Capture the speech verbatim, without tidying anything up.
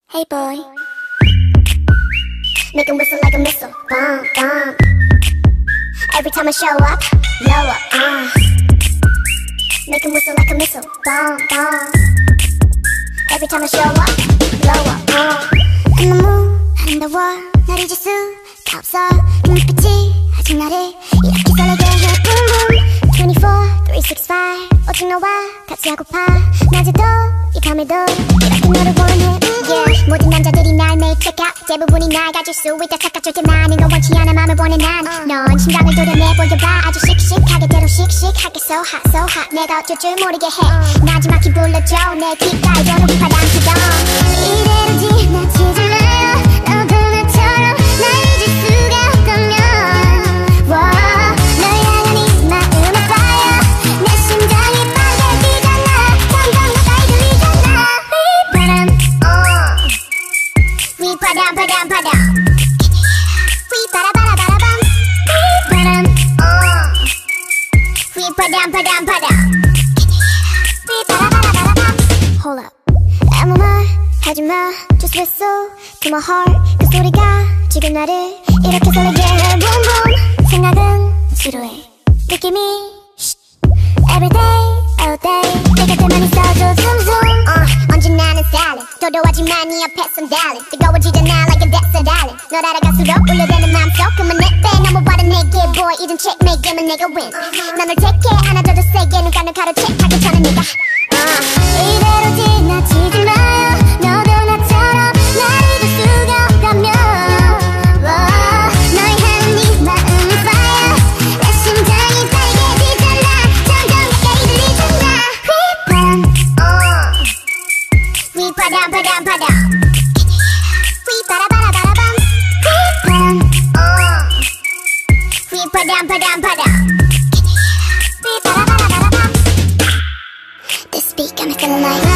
Hey boy, make him whistle like a missile, bomb, bomb. Every time I show up, blow up, uh. Make him whistle like a missile, bomb, bomb. Every time I show up, blow up, uh. 너무 아름다워, 날 잊을 수가 없어. 그 눈빛이 아직 나를 이렇게 설레게 해. Boom boom, twenty-four, three sixty-five. 오직 너와 같이 하고파. 낮에도 이 밤에도 이렇게 너를 원해. Yeah, 모든 남자들이 날 매일 check out. 대부분이 날 가질 수 있다 착각할 때 나는 걸 원치 않아 맘을 보내 난. 넌 심장을 도려내 보여봐 아주 씩씩하게 대로 씩씩하게 so hot so hot. 내가 어쩔 줄 모르게 해. 마지막히 불러줘 내 귓가에 도는 바람처럼. 이대로 지나치지 마요. 너도 나처럼 날 잊을 수가 없다면. 널 향한 이 마음의 fire. 내 심장이 빨개 뛰잖아. 점점 가까이 들리잖아. 휘바람 바람 바람 휘바라바라바라밤 휘바람 휘바람 바람 바람 휘바라바라바라밤. Hold up 아무 말 하지마 Just whistle to my heart 그 소리가 지금 나를 이렇게 설레게 해. Boom boom 생각은 지루해 느낌이 Everyday all day 내 곁에만 있어줘 zoom zoom uh, 언제나 나는 silent 도도하지만 네 옆에선 darling 뜨거워지잖아 like a desert island 널 알아갈수록 울려대는 맘속 그만 내빼 넘어와라 내게 boy 이젠 checkmate 게임은 내가 win 난 널 take care 안아줘도 세게 눈 감는 가로채하기 전에 네가 uh, 이대로 지나치지 마요 너도 나처럼 날 잊을 수가 없다면 널 향한 이 마음의 fire 내 심장이 빨개지잖아 점점 가까이 들리잖아 휘바람 바람 바람 휘바라바라바라밤 휘바람 바람 바람 휘바라바라바라밤 This beat got me feeling like